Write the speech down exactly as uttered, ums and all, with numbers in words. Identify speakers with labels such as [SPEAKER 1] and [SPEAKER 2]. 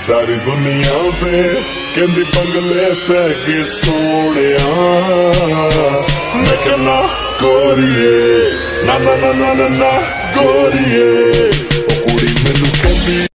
[SPEAKER 1] सारी दुनिया पे कहंदी बंगले पै के सोनिया मैं कहना गोरिए ना ना ना ना ना गोरिए ओ कुड़ी मैनू कहंदी